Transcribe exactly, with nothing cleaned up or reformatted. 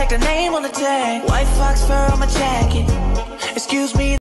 check the name on the tag. White fox fur on my jacket. Excuse me.